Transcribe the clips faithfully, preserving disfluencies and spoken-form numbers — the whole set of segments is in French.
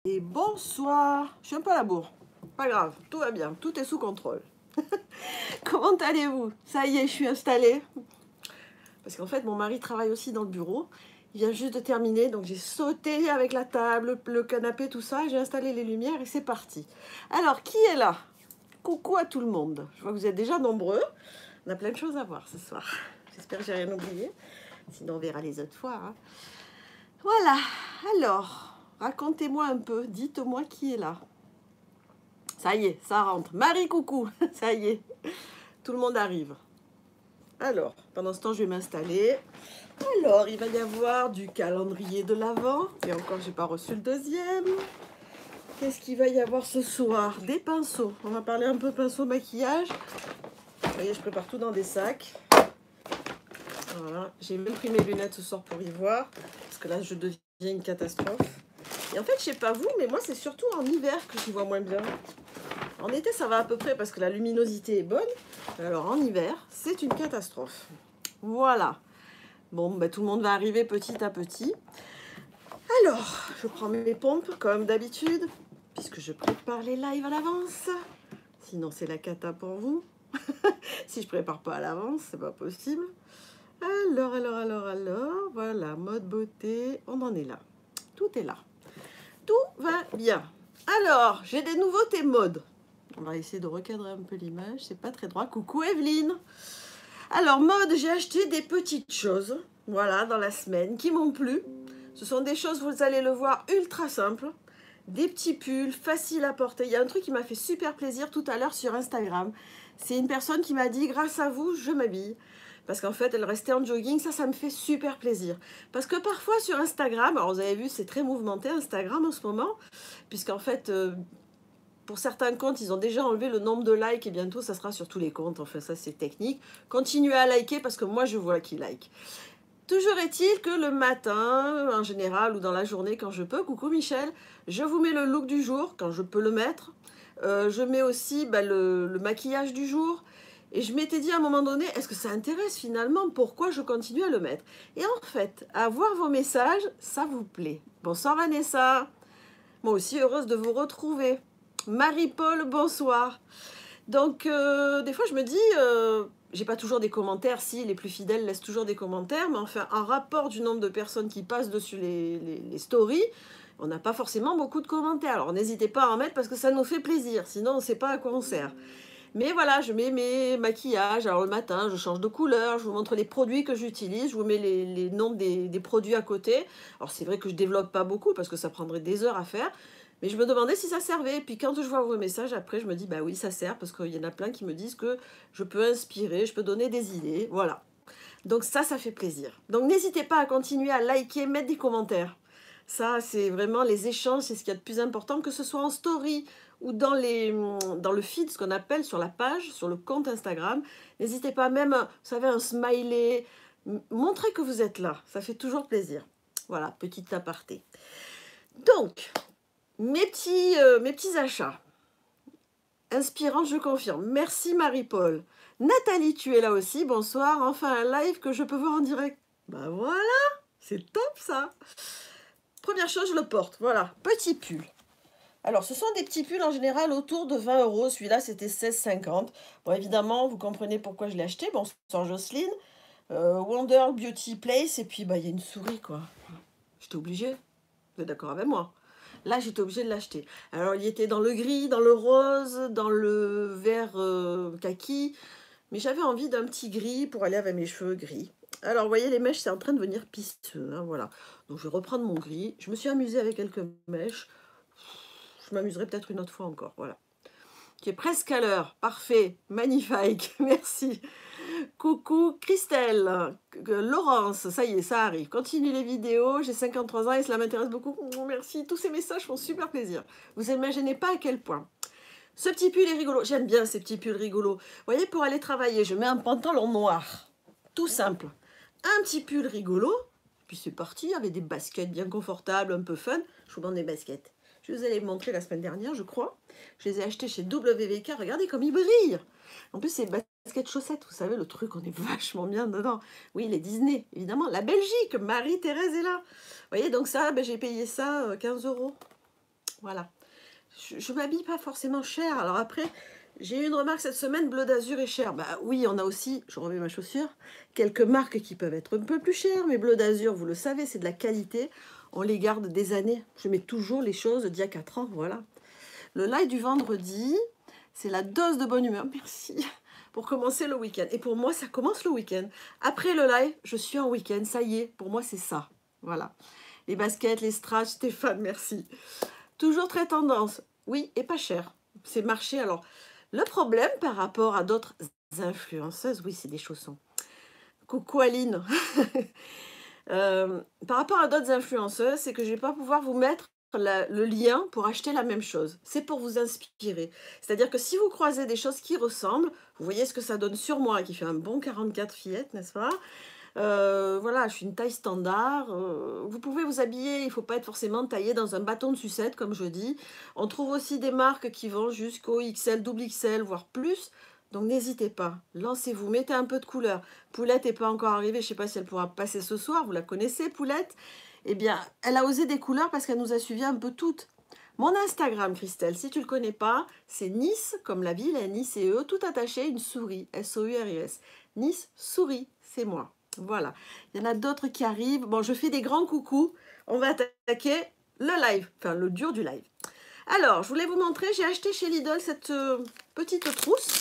Et bonsoir, je suis un peu à la bourre, pas grave, tout va bien, tout est sous contrôle. Comment allez-vous? Ça y est, je suis installée. Parce qu'en fait, mon mari travaille aussi dans le bureau. Il vient juste de terminer, donc j'ai sauté avec la table, le canapé, tout ça. J'ai installé les lumières et c'est parti. Alors, qui est là? Coucou à tout le monde. Je vois que vous êtes déjà nombreux. On a plein de choses à voir ce soir. J'espère que j'ai rien oublié. Sinon, on verra les autres fois. Hein. Voilà. Alors, racontez-moi un peu. Dites-moi qui est là. Ça y est, ça rentre. Marie, coucou. Ça y est. Tout le monde arrive. Alors, pendant ce temps, je vais m'installer. Alors, il va y avoir du calendrier de l'Avent. Et encore, j'ai pas reçu le deuxième. Qu'est-ce qu'il va y avoir ce soir? Des pinceaux. On va parler un peu pinceau maquillage. Vous voyez, je prépare tout dans des sacs. Voilà. J'ai même pris mes lunettes ce soir pour y voir. Parce que là, je deviens une catastrophe. Et en fait, je sais pas vous, mais moi, c'est surtout en hiver que j'y vois moins bien. En été, ça va à peu près parce que la luminosité est bonne. Alors, en hiver, c'est une catastrophe. Voilà. Bon, ben, tout le monde va arriver petit à petit. Alors, je prends mes pompes comme d'habitude, puisque je prépare les lives à l'avance. Sinon, c'est la cata pour vous. Si je prépare pas à l'avance, c'est pas possible. Alors, alors, alors, alors, voilà, mode beauté, on en est là. Tout est là. Tout va bien. Alors, j'ai des nouveautés mode. On va essayer de recadrer un peu l'image, c'est pas très droit. Coucou Evelyne. Alors, mode, j'ai acheté des petites choses, voilà, dans la semaine, qui m'ont plu. Ce sont des choses, vous allez le voir, ultra simples. Des petits pulls, faciles à porter. Il y a un truc qui m'a fait super plaisir tout à l'heure sur Instagram. C'est une personne qui m'a dit, grâce à vous, je m'habille. Parce qu'en fait, elle restait en jogging. Ça, ça me fait super plaisir. Parce que parfois, sur Instagram, alors vous avez vu, c'est très mouvementé, Instagram en ce moment. Puisqu'en fait... Euh, Pour certains comptes, ils ont déjà enlevé le nombre de likes et bientôt, ça sera sur tous les comptes. Enfin, ça, c'est technique. Continuez à liker parce que moi, je vois qui like. Toujours est-il que le matin, en général, ou dans la journée, quand je peux, coucou Michel, je vous mets le look du jour, quand je peux le mettre. Euh, je mets aussi bah, le, le maquillage du jour. Et je m'étais dit à un moment donné, est-ce que ça intéresse finalement? Pourquoi je continue à le mettre? Et en fait, à voir vos messages, ça vous plaît. Bonsoir Vanessa. Moi aussi, heureuse de vous retrouver. Marie-Paul, bonsoir. Donc, euh, des fois, je me dis, euh, j'ai pas toujours des commentaires. Si, les plus fidèles laissent toujours des commentaires. Mais enfin, en rapport du nombre de personnes qui passent dessus les, les, les stories, on n'a pas forcément beaucoup de commentaires. Alors, n'hésitez pas à en mettre parce que ça nous fait plaisir. Sinon, on ne sait pas à quoi on sert. Mais voilà, je mets mes maquillages. Alors, le matin, je change de couleur. Je vous montre les produits que j'utilise. Je vous mets les, les noms des, des produits à côté. Alors, c'est vrai que je développe pas beaucoup parce que ça prendrait des heures à faire. Mais je me demandais si ça servait. Et puis quand je vois vos messages, après, je me dis, bah oui, ça sert. Parce qu'il y en a plein qui me disent que je peux inspirer, je peux donner des idées. Voilà. Donc ça, ça fait plaisir. Donc n'hésitez pas à continuer à liker, mettre des commentaires. Ça, c'est vraiment les échanges, c'est ce qu'il y a de plus important, que ce soit en story ou dans, les, dans le feed, ce qu'on appelle sur la page, sur le compte Instagram. N'hésitez pas, même, vous savez, un smiley. Montrez que vous êtes là. Ça fait toujours plaisir. Voilà, petite aparté. Donc... Mes petits, euh, mes petits achats. Inspirant, je confirme. Merci Marie-Paul. Nathalie, tu es là aussi. Bonsoir. Enfin, un live que je peux voir en direct. Ben voilà, c'est top ça. Première chose, je le porte. Voilà, petit pull. Alors, ce sont des petits pulls en général autour de vingt euros. Celui-là, c'était seize cinquante. Bon, évidemment, vous comprenez pourquoi je l'ai acheté. Bonsoir Jocelyne. Euh, Wonder Beauty Place. Et puis, bah, il y a une souris, quoi. J'étais obligée. Vous êtes d'accord avec moi? Là, j'étais obligée de l'acheter. Alors, il était dans le gris, dans le rose, dans le vert euh, kaki. Mais j'avais envie d'un petit gris pour aller avec mes cheveux gris. Alors, vous voyez, les mèches, c'est en train de devenir pisseux. Hein, voilà. Donc, je vais reprendre mon gris. Je me suis amusée avec quelques mèches. Je m'amuserai peut-être une autre fois encore. Voilà. Qui est presque à l'heure. Parfait. Magnifique. Merci. Coucou Christelle, Laurence, ça y est, ça arrive. Continue les vidéos, j'ai cinquante-trois ans et cela m'intéresse beaucoup. Merci, tous ces messages font super plaisir. Vous imaginez pas à quel point. Ce petit pull est rigolo, j'aime bien ces petits pulls rigolos. Vous voyez, pour aller travailler, je mets un pantalon noir, tout simple. Un petit pull rigolo, puis c'est parti, avec des baskets bien confortables, un peu fun. Je vous montre des baskets. Je vous ai les montrer la semaine dernière, je crois. Je les ai achetées chez W V K, regardez comme ils brillent. En plus, c'est basket chaussettes, vous savez, le truc, on est vachement bien dedans. Oui, les Disney, évidemment. La Belgique, Marie-Thérèse est là. Vous voyez, donc ça, ben, j'ai payé ça quinze euros. Voilà. Je ne m'habille pas forcément cher. Alors après, j'ai eu une remarque cette semaine, Bleu d'Azur est cher. Bah oui, on a aussi, je remets ma chaussure, quelques marques qui peuvent être un peu plus chères, mais Bleu d'Azur, vous le savez, c'est de la qualité. On les garde des années. Je mets toujours les choses d'il y a quatre ans, voilà. Le live du vendredi, c'est la dose de bonne humeur. Merci. Pour commencer le week-end. Et pour moi, ça commence le week-end. Après le live, je suis en week-end. Ça y est, pour moi, c'est ça. Voilà. Les baskets, les strass, Stéphane, merci. Toujours très tendance. Oui, et pas cher. C'est marché. Alors, le problème par rapport à d'autres influenceuses, oui, c'est des chaussons. Coucou Aline. euh, par rapport à d'autres influenceuses, c'est que je ne vais pas pouvoir vous mettre la, le lien pour acheter la même chose. C'est pour vous inspirer. C'est-à-dire que si vous croisez des choses qui ressemblent, vous voyez ce que ça donne sur moi, qui fait un bon quarante-quatre fillettes, n'est-ce pas? Euh, voilà, je suis une taille standard. Euh, vous pouvez vous habiller, il ne faut pas être forcément taillé dans un bâton de sucette, comme je dis. On trouve aussi des marques qui vont jusqu'au X L, double X L, voire plus. Donc n'hésitez pas, lancez-vous, mettez un peu de couleur. Poulette n'est pas encore arrivée, je ne sais pas si elle pourra passer ce soir, vous la connaissez, Poulette? Eh bien, elle a osé des couleurs parce qu'elle nous a suivi un peu toutes. Mon Instagram, Christelle, si tu ne le connais pas, c'est Nice, comme la ville, Nice et E, tout attaché, une souris, S O U R I S. Nice, souris, c'est moi. Voilà, il y en a d'autres qui arrivent. Bon, je fais des grands coucous. On va attaquer le live, enfin le dur du live. Alors, je voulais vous montrer, j'ai acheté chez Lidl cette euh, petite trousse.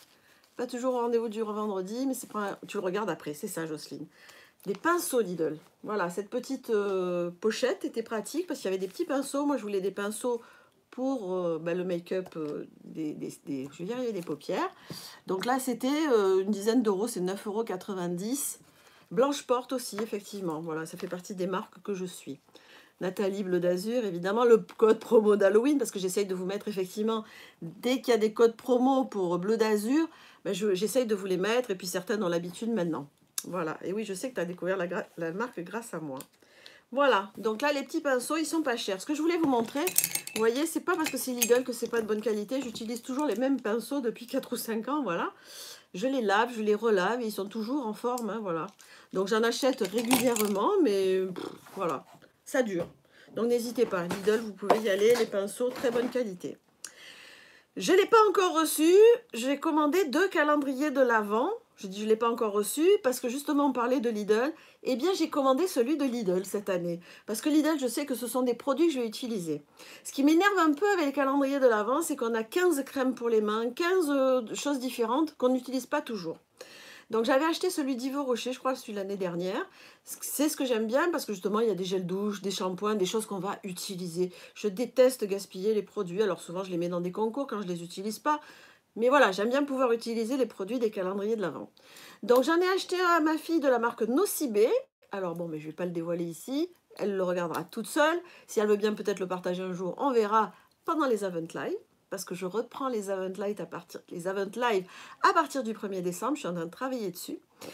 Pas toujours au rendez-vous du vendredi, mais c'est pas, tu le regardes après, c'est ça, Jocelyne. Des pinceaux Lidl. Voilà, cette petite euh, pochette était pratique parce qu'il y avait des petits pinceaux. Moi, je voulais des pinceaux pour euh, bah, le make-up euh, des, des, des, je vais y arriver, des paupières. Donc là, c'était euh, une dizaine d'euros, c'est neuf euros quatre-vingt-dix. Blanche Porte aussi, effectivement. Voilà, ça fait partie des marques que je suis. Nathalie Bleu d'Azur, évidemment, le code promo d'Halloween, parce que j'essaye de vous mettre, effectivement, dès qu'il y a des codes promo pour Bleu d'Azur, ben j'essaye de vous les mettre, et puis certaines ont l'habitude maintenant. Voilà, et oui, je sais que tu as découvert la, la marque grâce à moi. Voilà, donc là, les petits pinceaux, ils sont pas chers. Ce que je voulais vous montrer, vous voyez, c'est pas parce que c'est Lidl que c'est pas de bonne qualité. J'utilise toujours les mêmes pinceaux depuis quatre ou cinq ans, voilà. Je les lave, je les relave, et ils sont toujours en forme, hein, voilà. Donc j'en achète régulièrement, mais pff, voilà, ça dure. Donc n'hésitez pas, Lidl, vous pouvez y aller, les pinceaux, très bonne qualité. Je ne l'ai pas encore reçu, j'ai commandé deux calendriers de l'Avent. Je dis je ne l'ai pas encore reçu parce que justement on parlait de Lidl. Eh bien j'ai commandé celui de Lidl cette année. Parce que Lidl, je sais que ce sont des produits que je vais utiliser. Ce qui m'énerve un peu avec les calendriers de l'Avent, c'est qu'on a quinze crèmes pour les mains, quinze euh, choses différentes qu'on n'utilise pas toujours. Donc j'avais acheté celui d'Yves Rocher, je crois que celui de l'année dernière. C'est ce que j'aime bien parce que justement il y a des gels douche, des shampoings, des choses qu'on va utiliser. Je déteste gaspiller les produits, alors souvent je les mets dans des concours quand je ne les utilise pas. Mais voilà, j'aime bien pouvoir utiliser les produits des calendriers de l'Avent. Donc j'en ai acheté un à ma fille de la marque Nocibé. Alors bon, mais je ne vais pas le dévoiler ici. Elle le regardera toute seule. Si elle veut bien peut-être le partager un jour, on verra pendant les Event Live. Parce que je reprends les Event Live à partir, les Event Live à partir du premier décembre. Je suis en train de travailler dessus.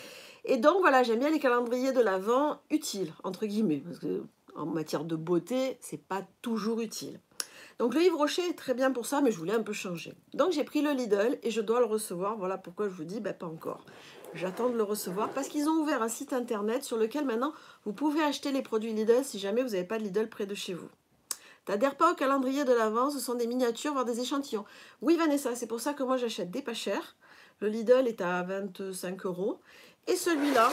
Et donc voilà, j'aime bien les calendriers de l'Avent utiles, entre guillemets. Parce que en matière de beauté, c'est pas toujours utile. Donc le Yves Rocher est très bien pour ça, mais je voulais un peu changer. Donc j'ai pris le Lidl et je dois le recevoir. Voilà pourquoi je vous dis, ben, pas encore. J'attends de le recevoir parce qu'ils ont ouvert un site internet sur lequel maintenant vous pouvez acheter les produits Lidl si jamais vous n'avez pas de Lidl près de chez vous. T'adhères pas au calendrier de l'Avent, ce sont des miniatures, voire des échantillons. Oui Vanessa, c'est pour ça que moi j'achète des pas chers. Le Lidl est à vingt-cinq euros. Et celui-là,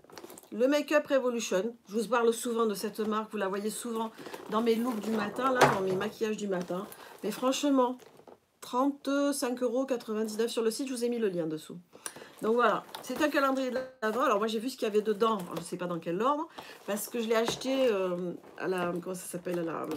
le Make-up Revolution, je vous parle souvent de cette marque, vous la voyez souvent dans mes looks du matin, là, dans mes maquillages du matin. Mais franchement, trente-cinq euros quatre-vingt-dix-neuf sur le site, je vous ai mis le lien dessous. Donc voilà, c'est un calendrier de l'Avent. Alors moi j'ai vu ce qu'il y avait dedans, je ne sais pas dans quel ordre, parce que je l'ai acheté euh, à la, comment ça s'appelle, à la,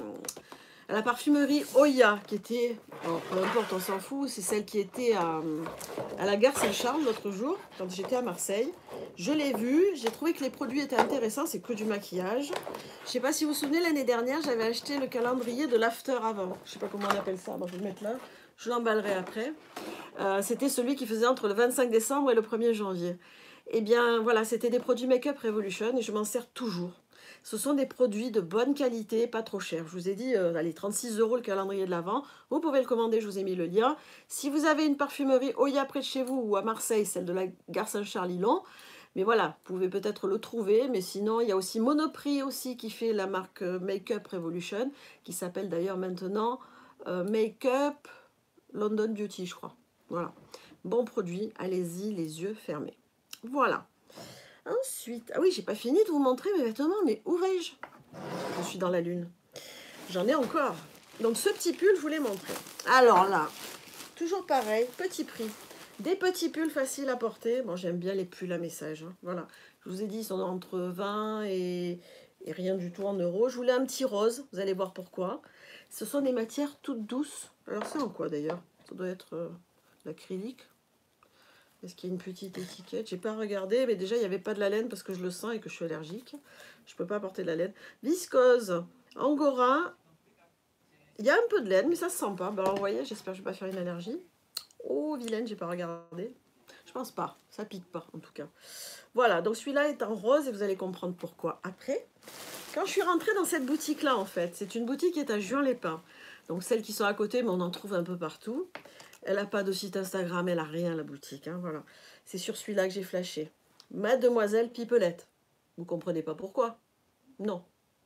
à la parfumerie Oya, qui était, alors, peu importe, on s'en fout, c'est celle qui était à, à la gare Saint-Charles l'autre jour, quand j'étais à Marseille. Je l'ai vu, j'ai trouvé que les produits étaient intéressants, c'est que du maquillage. Je ne sais pas si vous vous souvenez, l'année dernière, j'avais acheté le calendrier de l'After avant. Je ne sais pas comment on appelle ça, bon, je vais le mettre là, je l'emballerai après. Euh, c'était celui qui faisait entre le vingt-cinq décembre et le premier janvier. Eh bien, voilà, c'était des produits Make-up Revolution et je m'en sers toujours. Ce sont des produits de bonne qualité, pas trop chers. Je vous ai dit, euh, allez, trente-six euros le calendrier de l'Avent. Vous pouvez le commander, je vous ai mis le lien. Si vous avez une parfumerie Oya près de chez vous ou à Marseille, celle de la gare Saint-Charles-Lilon, Mais voilà, vous pouvez peut-être le trouver. Mais sinon, il y a aussi Monoprix aussi qui fait la marque Make-up Revolution, qui s'appelle d'ailleurs maintenant euh, Make-up London Beauty, je crois. Voilà. Bon produit, allez-y, les yeux fermés. Voilà. Ensuite, ah oui, j'ai pas fini de vous montrer mes vêtements, mais où vais-je? Je suis dans la lune. J'en ai encore. Donc ce petit pull, je vous l'ai montré. Alors là, toujours pareil, petit prix. Des petits pulls faciles à porter. Bon, j'aime bien les pulls à message. Hein. Voilà. Je vous ai dit, ils sont entre vingt et, et rien du tout en euros. Je voulais un petit rose. Vous allez voir pourquoi. Ce sont des matières toutes douces. Alors c'est en quoi d'ailleurs? Ça doit être euh, l'acrylique. Est-ce qu'il y a une petite étiquette? J'ai pas regardé, mais déjà il n'y avait pas de la laine parce que je le sens et que je suis allergique. Je peux pas porter de la laine. Viscose, Angora. Il y a un peu de laine, mais ça se sent pas. Ben, alors, vous voyez, j'espère que je vais pas faire une allergie. Oh, vilaine, j'ai pas regardé. Je pense pas, ça pique pas en tout cas. Voilà, donc celui-là est en rose et vous allez comprendre pourquoi après. Quand je suis rentrée dans cette boutique-là, en fait, c'est une boutique qui est à Juan-les-Pins. Donc celles qui sont à côté, mais on en trouve un peu partout. Elle n'a pas de site Instagram, elle n'a rien, la boutique. Hein, voilà. C'est sur celui-là que j'ai flashé. Mademoiselle Pipelette. Vous comprenez pas pourquoi? Non.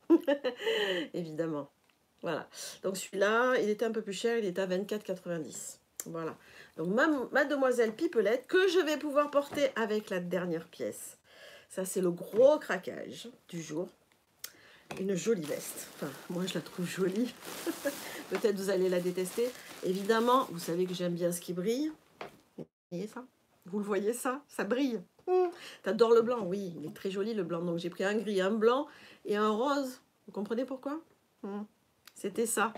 Évidemment. Voilà. Donc celui-là, il était un peu plus cher, il était à vingt-quatre quatre-vingt-dix. Voilà. Donc ma, Mademoiselle Pipelette, que je vais pouvoir porter avec la dernière pièce. Ça, c'est le gros craquage du jour. Une jolie veste. Enfin, moi, je la trouve jolie. Peut-être vous allez la détester. Évidemment, vous savez que j'aime bien ce qui brille. Vous voyez ça? Vous le voyez ça? Ça brille. Mmh. T'adores le blanc? Oui, il est très joli le blanc. Donc j'ai pris un gris, un blanc et un rose. Vous comprenez pourquoi? mmh. C'était ça.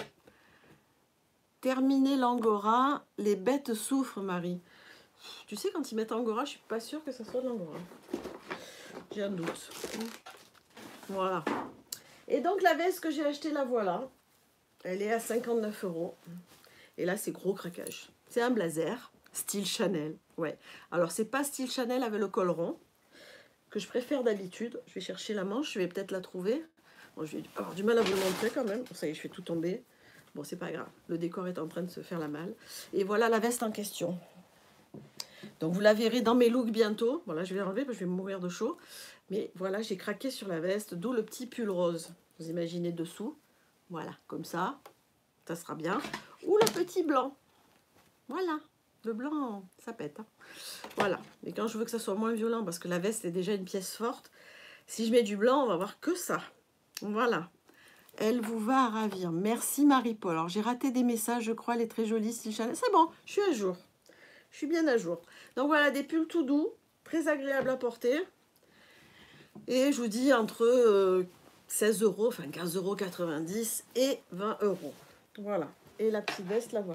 Terminer l'angora. Les bêtes souffrent, Marie. Tu sais, quand ils mettent angora, je suis pas sûre que ça soit de l'angora. J'ai un doute. Mmh. Voilà. Et donc la veste que j'ai achetée, la voilà. Elle est à cinquante-neuf euros. Et là, c'est gros craquage. C'est un blazer, style Chanel. Ouais. Alors, c'est pas style Chanel avec le col rond, que je préfère d'habitude. Je vais chercher la manche, je vais peut-être la trouver. Bon, je vais avoir du mal à vous le montrer quand même. Ça y est, je fais tout tomber. Bon, c'est pas grave. Le décor est en train de se faire la malle. Et voilà la veste en question. Donc, vous la verrez dans mes looks bientôt. Voilà, je vais l'enlever parce que je vais mourir de chaud. Mais voilà, j'ai craqué sur la veste, d'où le petit pull rose. Vous imaginez dessous. Voilà, comme ça. Ça sera bien. Ou le petit blanc. Voilà. Le blanc, ça pète. Hein. Voilà. Et quand je veux que ça soit moins violent, parce que la veste est déjà une pièce forte, si je mets du blanc, on va voir que ça. Voilà. Elle vous va à ravir. Merci Marie-Paul. Alors, j'ai raté des messages, je crois. Elle est très jolie, style Chanel. C'est bon, je suis à jour. Je suis bien à jour. Donc, voilà, des pulls tout doux, très agréables à porter. Et je vous dis entre euh, seize euros, enfin quinze euros quatre-vingt-dix et vingt euros. Voilà. Et la petite veste, la voilà.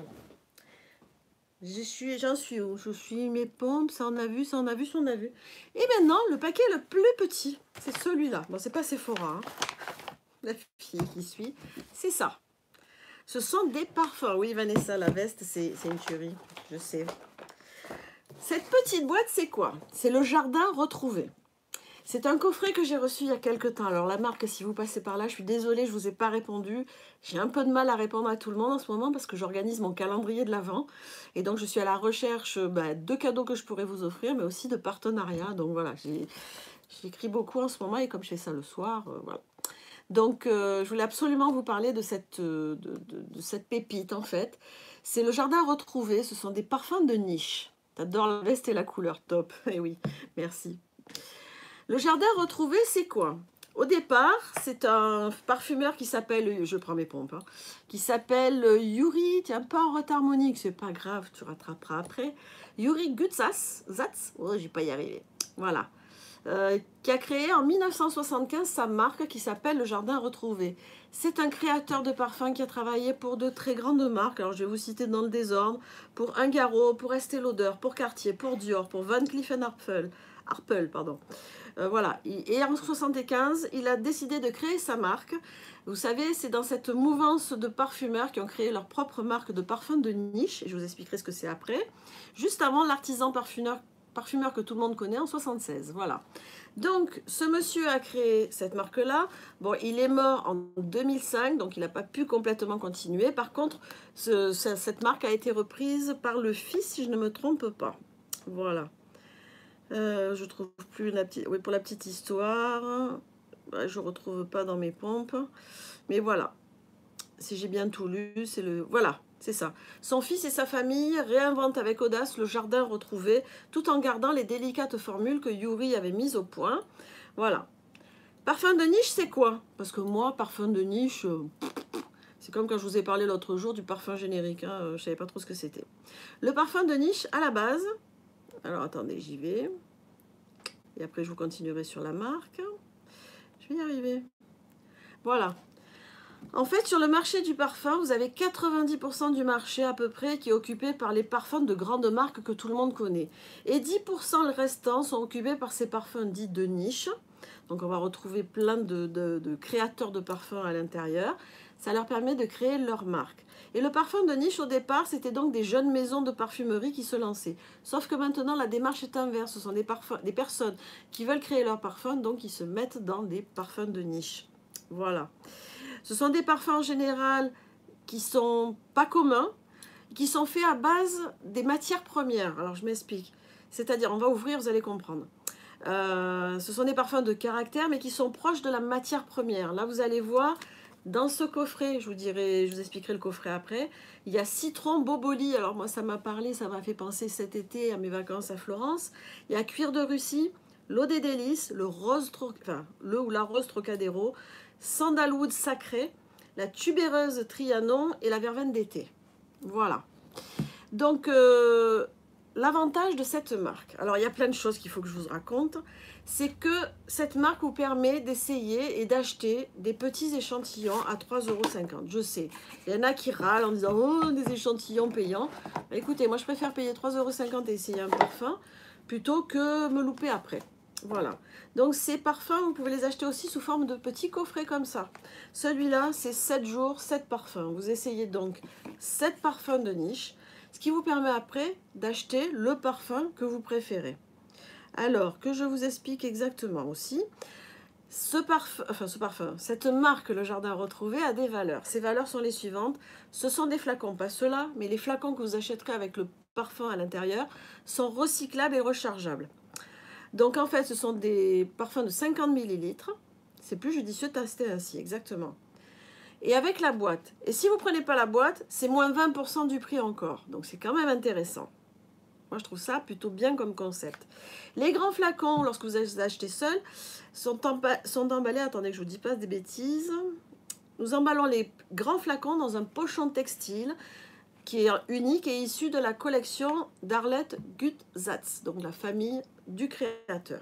J'en suis, j'en suis où? Je suis mes pompes, ça en a vu, ça en a vu, ça en a vu. Et maintenant, le paquet le plus petit, c'est celui-là. Bon, c'est pas Sephora, hein. La fille qui suit, c'est ça. Ce sont des parfums. Oui, Vanessa, la veste, c'est une tuerie, je sais. Cette petite boîte, c'est quoi? C'est le Jardin Retrouvé. C'est un coffret que j'ai reçu il y a quelques temps. Alors la marque, si vous passez par là, je suis désolée, je ne vous ai pas répondu. J'ai un peu de mal à répondre à tout le monde en ce moment parce que j'organise mon calendrier de l'Avent. Et donc je suis à la recherche bah, de cadeaux que je pourrais vous offrir, mais aussi de partenariats. Donc voilà, j'écris beaucoup en ce moment et comme je fais ça le soir, euh, voilà. Donc euh, je voulais absolument vous parler de cette, de, de, de cette pépite en fait. C'est le Jardin Retrouvé, ce sont des parfums de niche. T'adores la veste et la couleur, top. Eh oui, merci. Le Jardin Retrouvé, c'est quoi? Au départ, c'est un parfumeur qui s'appelle, je prends mes pompes, hein, qui s'appelle Yuri, tiens, pas en retard Monique, c'est pas grave, tu rattraperas après. Yuri Gutsas, Zatz, oh, j'ai pas y arrivé, voilà. Euh, qui a créé en mille neuf cent soixante-quinze sa marque qui s'appelle Le Jardin Retrouvé. C'est un créateur de parfums qui a travaillé pour de très grandes marques, alors je vais vous citer dans le désordre, pour Ungaro, pour Estée Lauder, pour Cartier, pour Dior, pour Van Cleef and Arpels, Arpels pardon. Euh, voilà, et en soixante-quinze, il a décidé de créer sa marque. Vous savez, c'est dans cette mouvance de parfumeurs qui ont créé leur propre marque de parfums de niche, et je vous expliquerai ce que c'est après, juste avant l'artisan parfumeur, parfumeur que tout le monde connaît en soixante-seize, voilà. Donc, ce monsieur a créé cette marque-là. Bon, il est mort en deux mille cinq, donc il n'a pas pu complètement continuer. Par contre, ce, cette marque a été reprise par le fils, si je ne me trompe pas. Voilà. Euh, je trouve plus la petite... Oui, pour la petite histoire, bah, je retrouve pas dans mes pompes. Mais voilà, si j'ai bien tout lu, c'est le... Voilà, c'est ça. Son fils et sa famille réinventent avec audace le jardin retrouvé, tout en gardant les délicates formules que Yuri avait mises au point. Voilà. Parfum de niche, c'est quoi? Parce que moi, parfum de niche, euh, c'est comme quand je vous ai parlé l'autre jour du parfum générique. Hein, euh, je savais pas trop ce que c'était. Le parfum de niche, à la base... Alors, attendez, j'y vais. Et après, je vous continuerai sur la marque. Je vais y arriver. Voilà. En fait, sur le marché du parfum, vous avez quatre-vingt-dix pour cent du marché à peu près qui est occupé par les parfums de grandes marques que tout le monde connaît. Et dix pour cent le restant sont occupés par ces parfums dits de niche. Donc on va retrouver plein de, de, de créateurs de parfums à l'intérieur. Ça leur permet de créer leur marque. Et le parfum de niche, au départ, c'était donc des jeunes maisons de parfumerie qui se lançaient. Sauf que maintenant, la démarche est inverse. Ce sont des, parfums, des personnes qui veulent créer leur parfum, donc ils se mettent dans des parfums de niche. Voilà. Ce sont des parfums en général qui sont pas communs, qui sont faits à base des matières premières. Alors je m'explique. C'est-à-dire, on va ouvrir, vous allez comprendre. Euh, ce sont des parfums de caractère, mais qui sont proches de la matière première. Là, vous allez voir, dans ce coffret, je vous dirai, je vous expliquerai le coffret après, il y a citron boboli. Alors moi, ça m'a parlé, ça m'a fait penser cet été à mes vacances à Florence. Il y a cuir de Russie, l'eau des délices, le rose, enfin, le ou la rose Trocadéro, sandalwood sacré, la tubéreuse Trianon et la verveine d'été. Voilà. Donc, euh, l'avantage de cette marque, alors il y a plein de choses qu'il faut que je vous raconte, c'est que cette marque vous permet d'essayer et d'acheter des petits échantillons à trois euros cinquante. Je sais, il y en a qui râlent en disant « Oh, des échantillons payants ». Écoutez, moi je préfère payer trois euros cinquante et essayer un parfum plutôt que me louper après. Voilà. Donc ces parfums, vous pouvez les acheter aussi sous forme de petits coffrets comme ça. Celui-là, c'est sept jours, sept parfums. Vous essayez donc sept parfums de niche, ce qui vous permet après d'acheter le parfum que vous préférez. Alors, que je vous explique exactement aussi, ce parfum, enfin ce parfum, cette marque Le Jardin Retrouvé a des valeurs. Ces valeurs sont les suivantes. Ce sont des flacons, pas ceux-là, mais les flacons que vous achèterez avec le parfum à l'intérieur sont recyclables et rechargeables. Donc en fait, ce sont des parfums de cinquante millilitres. C'est plus judicieux de tester ainsi, exactement. Et avec la boîte. Et si vous ne prenez pas la boîte, c'est moins vingt pour cent du prix encore. Donc c'est quand même intéressant. Moi, je trouve ça plutôt bien comme concept. Les grands flacons, lorsque vous les achetez seuls, sont, sont emballés... Attendez que je ne vous dis pas des bêtises. Nous emballons les grands flacons dans un pochon textile qui est unique et issu de la collection d'Arlette Gutzatz, donc la famille du créateur.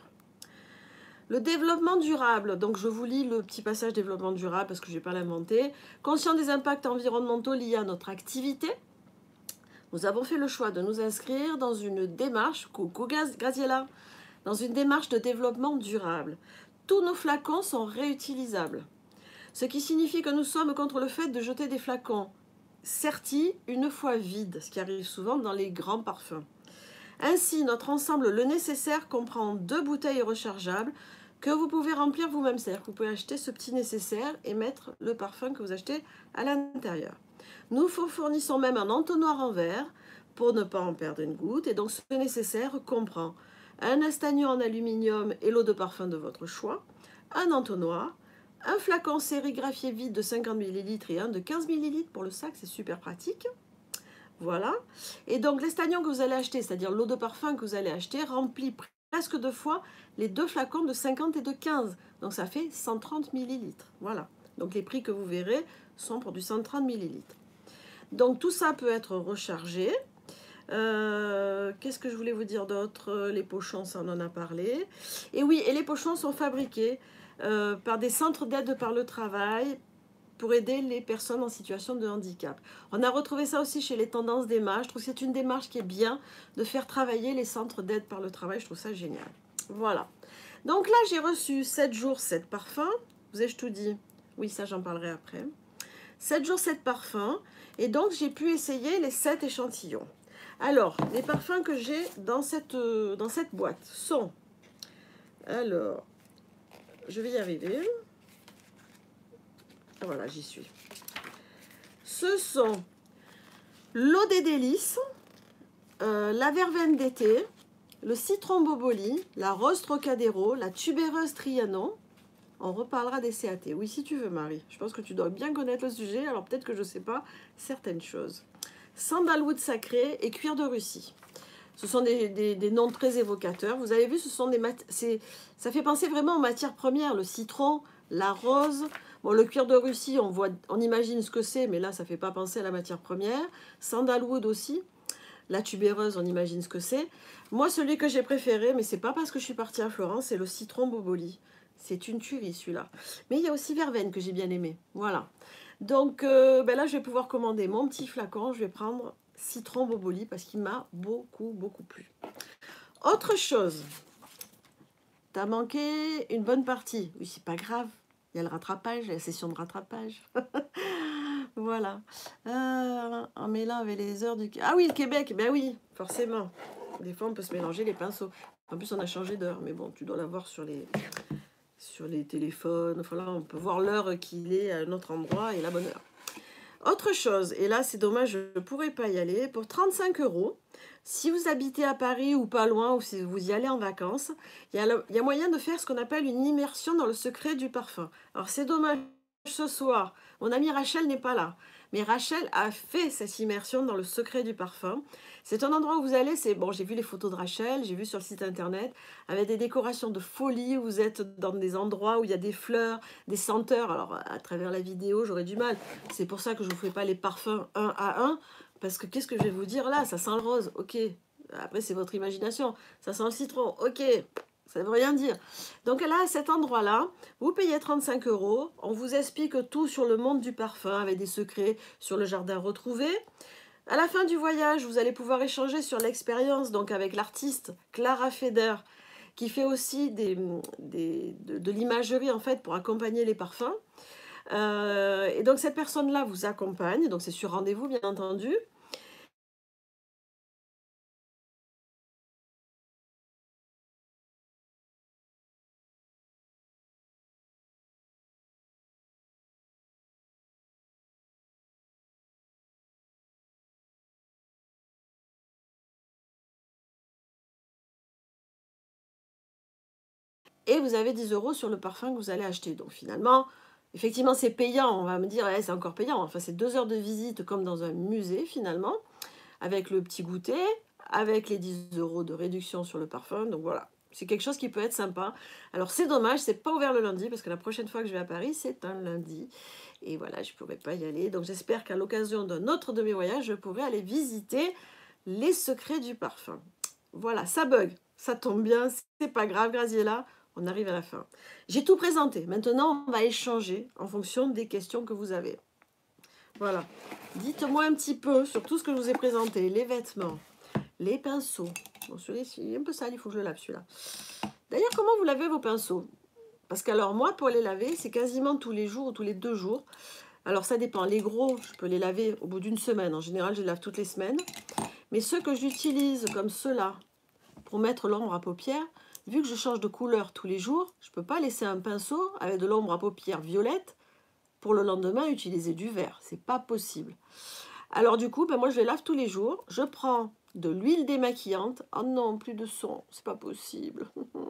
Le développement durable, donc je vous lis le petit passage développement durable parce que je ne vais pas l'inventer. Conscient des impacts environnementaux liés à notre activité, nous avons fait le choix de nous inscrire dans une démarche, coucou Graziella, dans une démarche de développement durable. Tous nos flacons sont réutilisables, ce qui signifie que nous sommes contre le fait de jeter des flacons sertis une fois vides, ce qui arrive souvent dans les grands parfums. Ainsi, notre ensemble Le Nécessaire comprend deux bouteilles rechargeables que vous pouvez remplir vous-même. C'est-à-dire que vous pouvez acheter ce petit nécessaire et mettre le parfum que vous achetez à l'intérieur. Nous fournissons même un entonnoir en verre pour ne pas en perdre une goutte. Et donc, ce nécessaire comprend un estagnon en aluminium et l'eau de parfum de votre choix, un entonnoir, un flacon sérigraphié vide de cinquante millilitres et un de quinze millilitres pour le sac, c'est super pratique. Voilà. Et donc, l'estagnon que vous allez acheter, c'est-à-dire l'eau de parfum que vous allez acheter, remplit presque deux fois les deux flacons de cinquante et de quinze. Donc, ça fait cent trente millilitres. Voilà. Donc, les prix que vous verrez sont pour du cent trente millilitres. Donc, tout ça peut être rechargé. Euh, Qu'est-ce que je voulais vous dire d'autre? Les pochons, ça on en a parlé. Et oui, et les pochons sont fabriqués euh, par des centres d'aide par le travail, pour aider les personnes en situation de handicap. On a retrouvé ça aussi chez les Tendances d'Emma. Je trouve que c'est une démarche qui est bien de faire travailler les centres d'aide par le travail. Je trouve ça génial. Voilà. Donc là, j'ai reçu sept jours, sept parfums. Vous ai-je tout dit? Oui, ça, j'en parlerai après. sept jours, sept parfums. Et donc, j'ai pu essayer les sept échantillons. Alors, les parfums que j'ai dans cette, euh, dans cette boîte sont... Alors, je vais y arriver. Voilà, j'y suis. Ce sont l'eau des délices, euh, la verveine d'été, le citron boboli, la rose trocadéro, la tubéreuse trianon. On reparlera des C A T. Oui, si tu veux, Marie. Je pense que tu dois bien connaître le sujet, alors peut-être que je ne sais pas certaines choses. Sandalwood sacré et cuir de Russie. Ce sont des, des, des noms très évocateurs. Vous avez vu, ce sont des c'est, ça fait penser vraiment aux matières premières. Le citron, la rose. Bon, le cuir de Russie, on, voit, on imagine ce que c'est, mais là, ça ne fait pas penser à la matière première. Sandalwood aussi. La tubéreuse, on imagine ce que c'est. Moi, celui que j'ai préféré, mais c'est pas parce que je suis partie à Florence, c'est le citron boboli. C'est une tuerie, celui-là. Mais il y a aussi verveine que j'ai bien aimé. Voilà. Donc, euh, ben là, je vais pouvoir commander mon petit flacon. Je vais prendre citron boboli parce qu'il m'a beaucoup, beaucoup plu. Autre chose. T'as manqué une bonne partie. Oui, c'est pas grave. Il y a le rattrapage, la session de rattrapage. Voilà. Euh, en mêlant avec les heures du... Ah oui, le Québec, ben oui, forcément. Des fois, on peut se mélanger les pinceaux. En plus, on a changé d'heure. Mais bon, tu dois l'avoir sur les... sur les téléphones. Enfin là, on peut voir l'heure qu'il est à un autre endroit et la bonne heure. Autre chose, et là, c'est dommage, je ne pourrais pas y aller. Pour trente-cinq euros, si vous habitez à Paris ou pas loin, ou si vous y allez en vacances, il y a, le, il y a moyen de faire ce qu'on appelle une immersion dans le secret du parfum. Alors, c'est dommage, ce soir, mon amie Rachel n'est pas là. Mais Rachel a fait cette immersion dans le secret du parfum. C'est un endroit où vous allez, c'est bon, j'ai vu les photos de Rachel, j'ai vu sur le site internet, avec des décorations de folie, où vous êtes dans des endroits où il y a des fleurs, des senteurs. Alors, à travers la vidéo, j'aurais du mal. C'est pour ça que je ne vous fais pas les parfums un à un, parce que qu'est-ce que je vais vous dire là? Ça sent le rose, ok. Après, c'est votre imagination. Ça sent le citron, ok. Ça ne veut rien dire. Donc là, à cet endroit-là, vous payez trente-cinq euros. On vous explique tout sur le monde du parfum, avec des secrets sur le jardin retrouvé. À la fin du voyage, vous allez pouvoir échanger sur l'expérience donc avec l'artiste Clara Feder, qui fait aussi des, des, de, de l'imagerie en fait pour accompagner les parfums. Euh, et donc cette personne-là vous accompagne, donc c'est sur rendez-vous bien entendu. Et vous avez dix euros sur le parfum que vous allez acheter. Donc finalement, effectivement, c'est payant. On va me dire, ouais, c'est encore payant. Enfin, c'est deux heures de visite comme dans un musée finalement, avec le petit goûter, avec les dix euros de réduction sur le parfum. Donc voilà, c'est quelque chose qui peut être sympa. Alors c'est dommage, c'est pas ouvert le lundi, parce que la prochaine fois que je vais à Paris, c'est un lundi. Et voilà, je ne pourrai pas y aller. Donc j'espère qu'à l'occasion d'un autre de mes voyages, je pourrai aller visiter les secrets du parfum. Voilà, ça bug, ça tombe bien, c'est pas grave, Graziella. On arrive à la fin. J'ai tout présenté. Maintenant, on va échanger en fonction des questions que vous avez. Voilà. Dites-moi un petit peu sur tout ce que je vous ai présenté. Les vêtements, les pinceaux. Bon, celui-là, il est un peu sale, il faut que je le lave celui-là. D'ailleurs, comment vous lavez vos pinceaux? Parce qu'alors, moi, pour les laver, c'est quasiment tous les jours ou tous les deux jours. Alors, ça dépend. Les gros, je peux les laver au bout d'une semaine. En général, je les lave toutes les semaines. Mais ceux que j'utilise, comme ceux-là, pour mettre l'ombre à paupières, vu que je change de couleur tous les jours, je ne peux pas laisser un pinceau avec de l'ombre à paupières violette pour le lendemain utiliser du vert. C'est pas possible. Alors du coup, ben moi je les lave tous les jours. Je prends de l'huile démaquillante. Oh non, plus de son, c'est pas possible.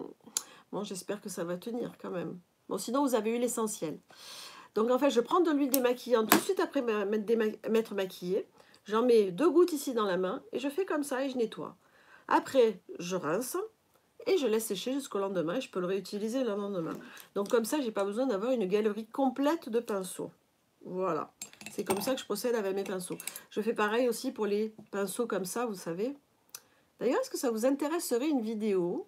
Bon, j'espère que ça va tenir quand même. Bon, sinon vous avez eu l'essentiel. Donc en fait, je prends de l'huile démaquillante tout de suite après m'être maquillée. J'en mets deux gouttes ici dans la main et je fais comme ça et je nettoie. Après, je rince. Et je laisse sécher jusqu'au lendemain. Et je peux le réutiliser le lendemain. Donc comme ça, je n'ai pas besoin d'avoir une galerie complète de pinceaux. Voilà. C'est comme ça que je procède avec mes pinceaux. Je fais pareil aussi pour les pinceaux comme ça, vous savez. D'ailleurs, est-ce que ça vous intéresserait une vidéo?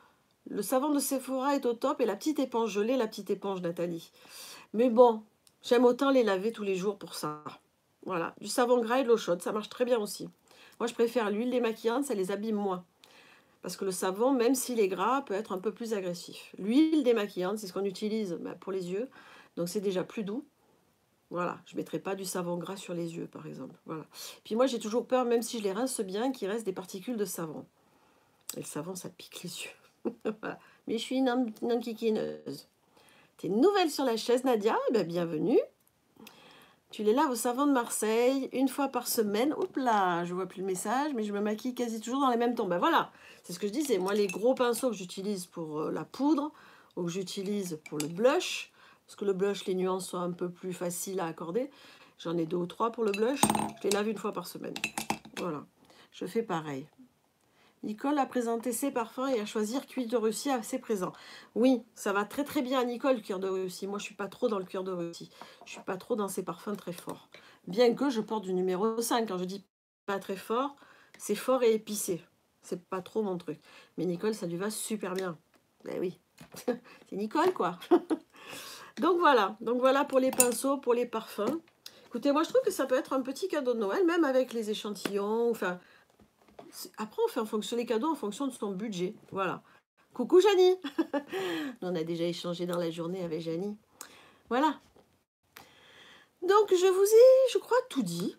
Le savon de Sephora est au top et la petite éponge, je l'ai, la petite éponge, Nathalie. Mais bon, j'aime autant les laver tous les jours pour ça. Voilà. Du savon gras et de l'eau chaude, ça marche très bien aussi. Moi, je préfère l'huile démaquillante, ça les abîme moins. Parce que le savon, même s'il est gras, peut être un peu plus agressif. L'huile démaquillante, c'est ce qu'on utilise pour les yeux. Donc c'est déjà plus doux. Voilà, je ne mettrai pas du savon gras sur les yeux, par exemple. Voilà. Puis moi, j'ai toujours peur, même si je les rince bien, qu'il reste des particules de savon. Et le savon, ça pique les yeux. Voilà. Mais je suis une enquiquineuse. T'es nouvelle sur la chaise, Nadia? Eh bien, bienvenue. Tu les laves au savon de Marseille une fois par semaine. Oups là, je vois plus le message, mais je me maquille quasi toujours dans les mêmes tons. Ben voilà, c'est ce que je disais. Moi, les gros pinceaux que j'utilise pour euh, la poudre ou que j'utilise pour le blush, parce que le blush, les nuances sont un peu plus faciles à accorder. J'en ai deux ou trois pour le blush. Je les lave une fois par semaine. Voilà, je fais pareil. Nicole a présenté ses parfums et a choisi cuir de Russie assez présent. Oui, ça va très très bien à Nicole, le cuir de Russie. Moi, je suis pas trop dans le cuir de Russie. Je suis pas trop dans ces parfums très forts. Bien que je porte du numéro cinq. Quand je dis pas très fort, c'est fort et épicé. C'est pas trop mon truc. Mais Nicole, ça lui va super bien. Ben oui, c'est Nicole, quoi. Donc voilà. Donc voilà pour les pinceaux, pour les parfums. Écoutez, moi, je trouve que ça peut être un petit cadeau de Noël, même avec les échantillons, enfin... Après, on fait en fonction des cadeaux en fonction de son budget. Voilà. Coucou Janie. On a déjà échangé dans la journée avec Janie. Voilà. Donc, je vous ai, je crois, tout dit.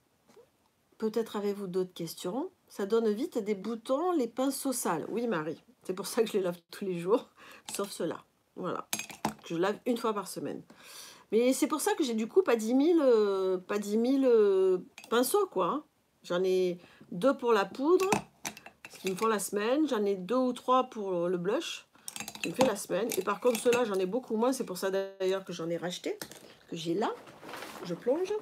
Peut-être avez-vous d'autres questions. Ça donne vite des boutons, les pinceaux sales. Oui, Marie. C'est pour ça que je les lave tous les jours, sauf ceux-là. Voilà. Je lave une fois par semaine. Mais c'est pour ça que j'ai du coup pas dix mille, euh, pas dix mille euh, pinceaux, quoi. Hein. J'en ai deux pour la poudre, ce qui me font la semaine. J'en ai deux ou trois pour le blush, qui me fait la semaine. Et par contre, ceux-là, j'en ai beaucoup moins. C'est pour ça d'ailleurs que j'en ai racheté, que j'ai là. Je plonge.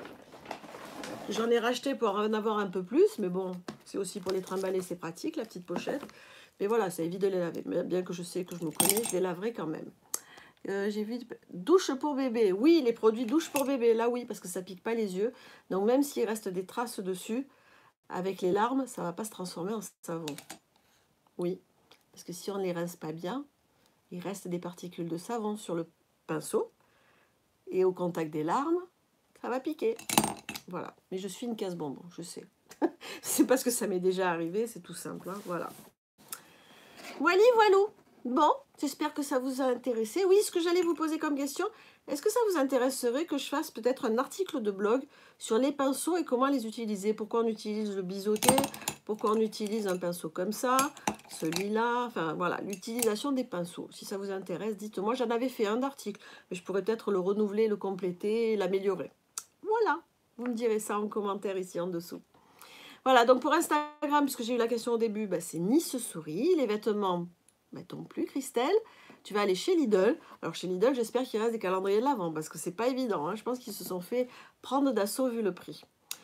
J'en ai racheté pour en avoir un peu plus. Mais bon, c'est aussi pour les trimballer, c'est pratique, la petite pochette. Mais voilà, ça évite de les laver. Mais bien que je sais que je me connais, je les laverai quand même. Euh, j'ai vu douche pour bébé. Oui, les produits douche pour bébé. Là, oui, parce que ça pique pas les yeux. Donc, même s'il reste des traces dessus, avec les larmes, ça ne va pas se transformer en savon. Oui, parce que si on ne les rince pas bien, il reste des particules de savon sur le pinceau. Et au contact des larmes, ça va piquer. Voilà. Mais je suis une casse-bonbon, je sais. C'est parce que ça m'est déjà arrivé, c'est tout simple. Hein. Voilà. Voilà, voilà. Bon, j'espère que ça vous a intéressé. Oui, ce que j'allais vous poser comme question, est-ce que ça vous intéresserait que je fasse peut-être un article de blog sur les pinceaux et comment les utiliser? Pourquoi on utilise le biseauté? Pourquoi on utilise un pinceau comme ça? Celui-là? Enfin, voilà, l'utilisation des pinceaux. Si ça vous intéresse, dites-moi. J'en avais fait un article, mais je pourrais peut-être le renouveler, le compléter, l'améliorer. Voilà, vous me direz ça en commentaire ici en dessous. Voilà, donc pour Instagram, puisque j'ai eu la question au début, bah, c'est Nice Souris. Les vêtements, mettons plus, Christelle. Tu vas aller chez Lidl. Alors chez Lidl, j'espère qu'il reste des calendriers de l'avant, parce que c'est pas évident. Hein. Je pense qu'ils se sont fait prendre d'assaut vu le prix.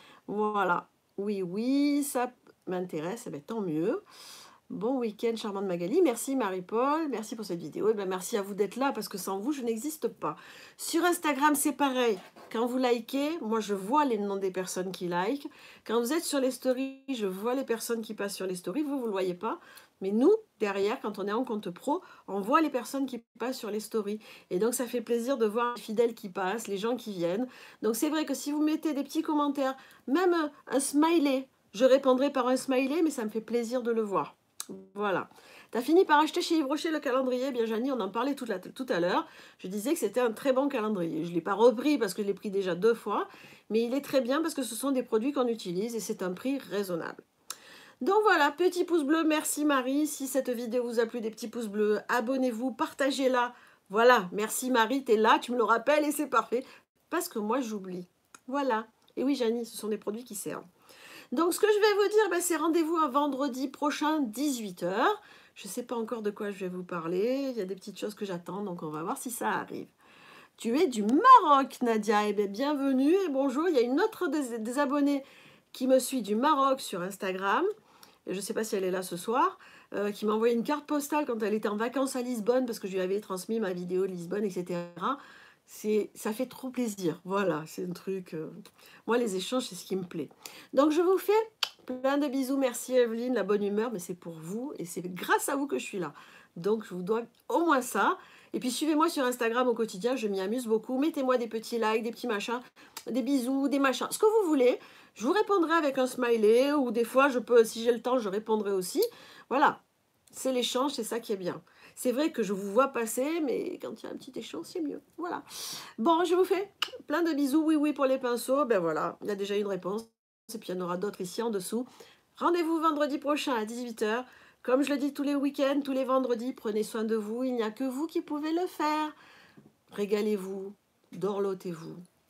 Voilà. Oui, oui, ça m'intéresse. Eh bien, tant mieux. Bon week-end, charmante Magali. Merci Marie-Paul. Merci pour cette vidéo. Et bien, merci à vous d'être là, parce que sans vous, je n'existe pas. Sur Instagram, c'est pareil. Quand vous likez, moi, je vois les noms des personnes qui likent. Quand vous êtes sur les stories, je vois les personnes qui passent sur les stories. Vous, vous ne le voyez pas. Mais nous, derrière, quand on est en compte pro, on voit les personnes qui passent sur les stories. Et donc, ça fait plaisir de voir les fidèles qui passent, les gens qui viennent. Donc, c'est vrai que si vous mettez des petits commentaires, même un, un smiley, je répondrai par un smiley, mais ça me fait plaisir de le voir. Voilà. Tu as fini par acheter chez Yves Rocher le calendrier. Bien, Janie, on en parlait tout, la, tout à l'heure. Je disais que c'était un très bon calendrier. Je ne l'ai pas repris parce que je l'ai pris déjà deux fois. Mais il est très bien parce que ce sont des produits qu'on utilise et c'est un prix raisonnable. Donc voilà, petit pouce bleu. Merci Marie. Si cette vidéo vous a plu, des petits pouces bleus, abonnez-vous, partagez-la. Voilà, merci Marie, tu es là, tu me le rappelles et c'est parfait. Parce que moi, j'oublie. Voilà. Et oui, Janie, ce sont des produits qui servent. Donc, ce que je vais vous dire, ben, c'est rendez-vous à vendredi prochain, dix-huit heures. Je ne sais pas encore de quoi je vais vous parler. Il y a des petites choses que j'attends, donc on va voir si ça arrive. Tu es du Maroc, Nadia. Eh bien, bienvenue et bonjour. Il y a une autre des, des abonnés qui me suit du Maroc sur Instagram. Je ne sais pas si elle est là ce soir. Euh, qui m'a envoyé une carte postale quand elle était en vacances à Lisbonne, parce que je lui avais transmis ma vidéo de Lisbonne, et cetera. C'est, ça fait trop plaisir. Voilà, c'est un truc... Euh... Moi, les échanges, c'est ce qui me plaît. Donc, je vous fais plein de bisous. Merci, Evelyne, la bonne humeur. Mais c'est pour vous et c'est grâce à vous que je suis là. Donc, je vous dois au moins ça. Et puis, suivez-moi sur Instagram au quotidien. Je m'y amuse beaucoup. Mettez-moi des petits likes, des petits machins, des bisous, des machins. Ce que vous voulez. Je vous répondrai avec un smiley ou des fois, je peux, si j'ai le temps, je répondrai aussi. Voilà. C'est l'échange, c'est ça qui est bien. C'est vrai que je vous vois passer, mais quand il y a un petit échange, c'est mieux. Voilà. Bon, je vous fais plein de bisous. Oui, oui, pour les pinceaux. Ben voilà, il y a déjà une réponse. Et puis, il y en aura d'autres ici en dessous. Rendez-vous vendredi prochain à dix-huit heures. Comme je le dis tous les week-ends, tous les vendredis, prenez soin de vous. Il n'y a que vous qui pouvez le faire. Régalez-vous, dorlotez-vous.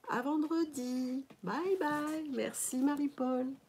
À vendredi. Bye bye. Merci Marie-Paul.